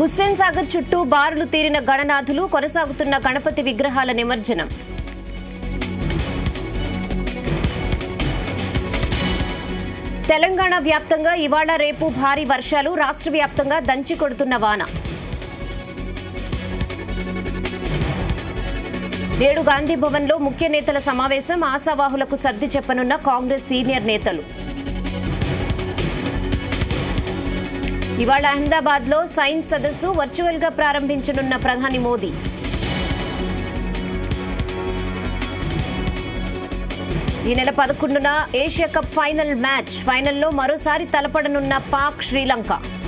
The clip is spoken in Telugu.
హుస్సేన్ సాగర్ చుట్టూ బారులు తీరిన గణనాథులు, కొనసాగుతున్న గణపతి విగ్రహాల నిమజ్జనం. తెలంగాణ వ్యాప్తంగా ఇవాళ రేపు భారీ వర్షాలు, రాష్ట్ర వ్యాప్తంగా దంచి కొడుతున్న వాన. నేడు గాంధీ భవన్లో ముఖ్య నేతల సమావేశం, ఆశావాహులకు సర్ది చెప్పనున్న కాంగ్రెస్ సీనియర్ నేతలు. ఇవాళ అహ్మదాబాద్లో సైన్స్ సదస్సు వర్చువల్గా ప్రారంభించనున్న ప్రధాని మోదీ. ఈ నెల 11న ఏషియా కప్ ఫైనల్ మ్యాచ్. ఫైనల్లో మరోసారి తలపడనున్న పాక్, శ్రీలంక.